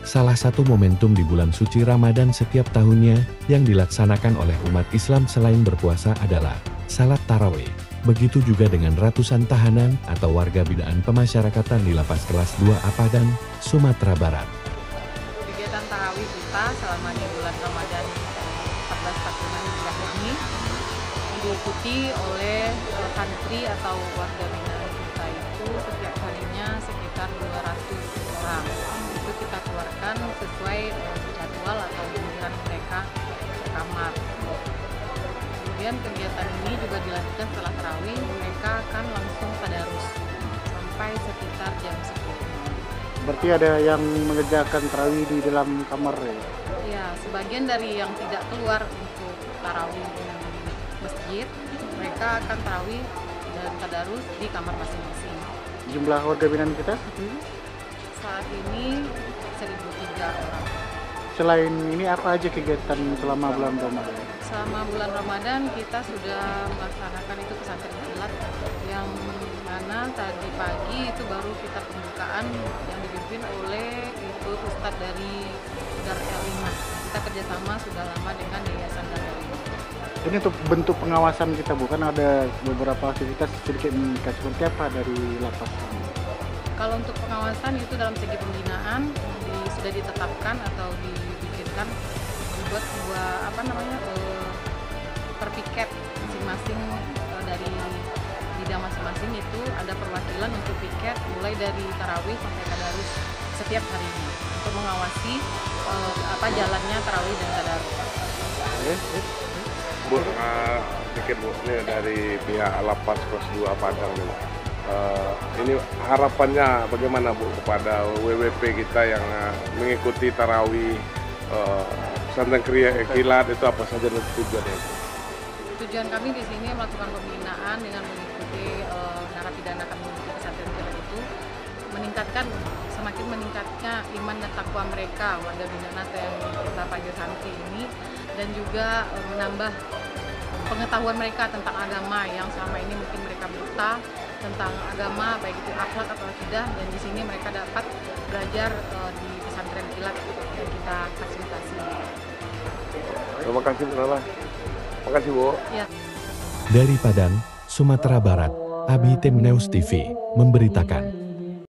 salah satu momentum di bulan suci Ramadan setiap tahunnya yang dilaksanakan oleh umat Islam selain berpuasa adalah salat tarawih. Begitu juga dengan ratusan tahanan atau warga binaan pemasyarakatan di Lapas Kelas 2 Apadan, Sumatera Barat. Kegiatan tarawih kita selama di bulan Ramadan 1445 Hijriah ini diikuti oleh santri atau warga binaan kita itu setiap harinya sekitar 200 orang. Itu kita keluarkan sesuai jadwal atau giliran mereka ke kamar. Kemudian kegiatan ini juga dilanjutkan setelah tarawih, mereka akan langsung tadarus sampai sekitar jam 10. Berarti ada yang mengerjakan tarawih di dalam kamar ya? Ya, sebagian dari yang tidak keluar untuk tarawih di masjid, mereka akan tarawih dan tadarus di kamar masing-masing. Jumlah warga binaan kita? Saat ini 1.003 orang. Selain ini apa aja kegiatan selama bulan Ramadan? Selama bulan Ramadan kita sudah melaksanakan itu pesantren kilat yang mana tadi pagi itu baru kita pembukaan yang dipimpin oleh itu Ustadz dari Dar El5. Kita kerjasama sudah lama dengan Yayasan Dar El5. Ini untuk bentuk pengawasan kita, bukan ada beberapa aktivitas sedikit meningkat seperti apa dari lapas? Kalau untuk pengawasan itu dalam segi pembinaan sudah ditetapkan atau dibikinkan dibuat sebuah per piket masing-masing dari bidang masing-masing itu ada perwakilan untuk piket mulai dari tarawih sampai tadarus setiap harinya untuk mengawasi jalannya tarawih dan tadarus. Bu, sedikit Bu, ini dari pihak Lapas Kelas 2 Padang nih. Ini harapannya bagaimana Bu kepada WWP kita yang mengikuti tarawih pesantren kilat itu apa saja tujuannya? Tujuan kami di sini melakukan pembinaan dengan mengikuti narapidana kami di pesantren kilat itu semakin meningkatnya iman dan takwa mereka warga binaan atau yang kita panggil santri ini, dan juga menambah pengetahuan mereka tentang agama yang selama ini mungkin mereka buta tentang agama, baik itu akhlak atau akidah, dan di sini mereka dapat belajar di pesantren kilat yang kita fasilitasi. Terima kasih Bu Nala. Terima kasih Bu. Ya. Dari Padang, Sumatera Barat, Abi Tim News TV memberitakan.